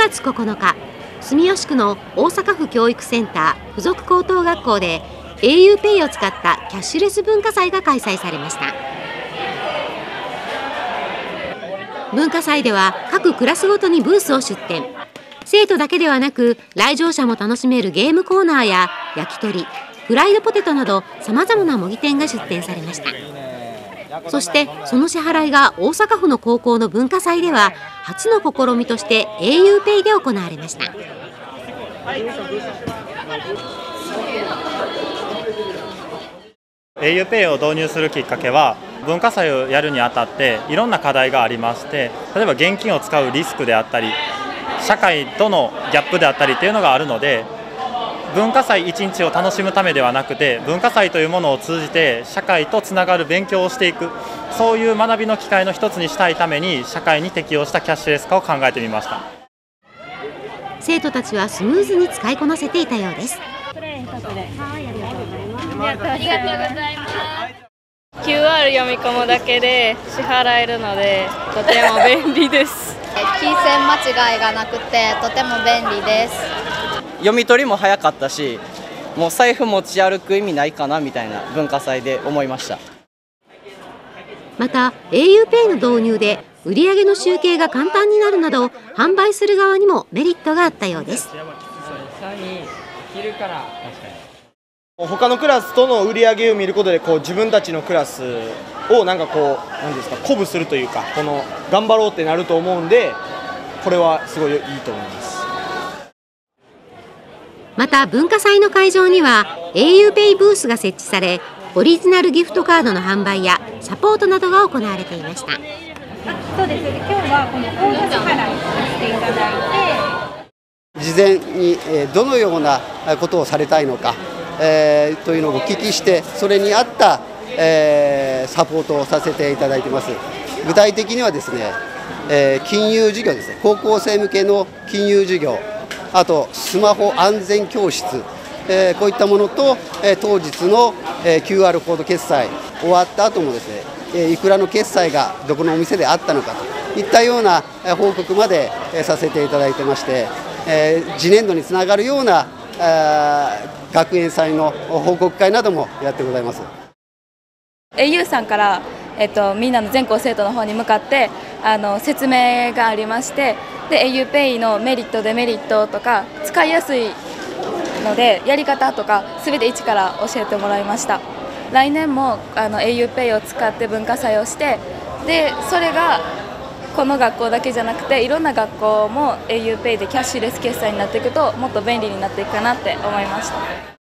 月9日、住吉区の大阪府教育センター附属高等学校で auPay を使ったキャッシュレス文化祭が開催されました。文化祭では各クラスごとにブースを出展。生徒だけではなく来場者も楽しめるゲームコーナーや焼き鳥、フライドポテトなどさまざまな模擬店が出展されました。そしてその支払いが大阪府の高校の文化祭では初の試みとして auPay で行われました。 auPay を導入するきっかけは、文化祭をやるにあたっていろんな課題がありまして、例えば現金を使うリスクであったり社会とのギャップであったりというのがあるので、文化祭一日を楽しむためではなくて、文化祭というものを通じて社会とつながる勉強をしていく、そういう学びの機会の一つにしたいために社会に適応したキャッシュレス化を考えてみました。 生徒たちはスムーズに使いこなせていたようです。 ありがとうございます。QR 読み込むだけで支払えるのでとても便利です。 金銭間違いがなくてとても便利です。 読み取りも早かったし、もう財布持ち歩く意味ないかなみたいな文化祭で思いました。 また auPay の導入で売上の集計が簡単になるなど、販売する側にもメリットがあったようです。 他のクラスとの売り上げを見ることで自分たちのクラスを何ですか、鼓舞するというか、頑張ろうってなると思うんで、これはすごいいいと思います。 また文化祭の会場には auPay ブースが設置され、オリジナルギフトカードの販売やサポートなどが行われていました。 そうです。今日はこの口座支払いをしていただいて、 事前にどのようなことをされたいのか、というのをお聞きして、それに合った、サポートをさせていただいています。具体的にはですね、金融事業ですね、高校生向けの金融事業、あとスマホ安全教室、こういったものと、当日の、QR コード決済終わった後もですね、いくらの決済がどこのお店であったのかといったような報告までさせていただいてまして、次年度につながるような学園祭の報告会などもやってございます。 au さんから、みんなの全校生徒の方に向かって説明がありまして、で auPay のメリットデメリットとか使いやすいのでやり方とか全て一から教えてもらいました。来年もauPay を使って文化祭をして、でそれがこの学校だけじゃなくていろんな学校も auPay でキャッシュレス決済になっていくともっと便利になっていくかなって思いました。